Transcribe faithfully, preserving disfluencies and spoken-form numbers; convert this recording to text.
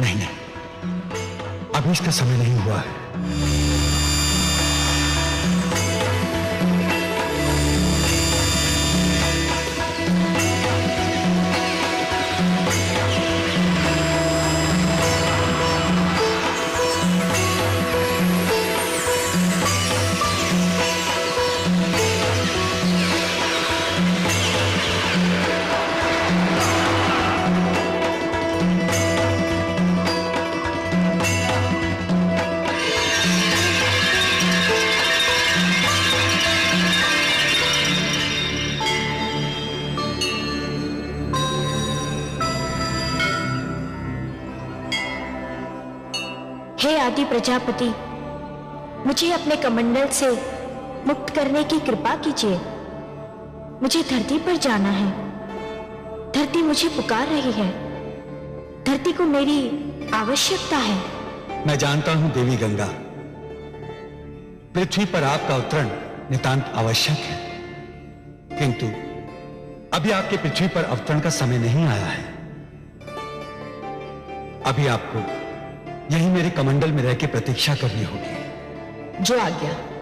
नहीं नहीं, अभी इसका समय नहीं हुआ है। हे आदि प्रजापति, मुझे अपने कमंडल से मुक्त करने की कृपा कीजिए। मुझे धरती पर जाना है। धरती मुझे पुकार रही है। धरती को मेरी आवश्यकता है। मैं जानता हूं देवी गंगा, पृथ्वी पर आपका अवतरण नितांत आवश्यक है, किंतु अभी आपके पृथ्वी पर अवतरण का समय नहीं आया है। अभी आपको यही मेरे कमंडल में रह के प्रतीक्षा करनी होगी। जो आज्ञा।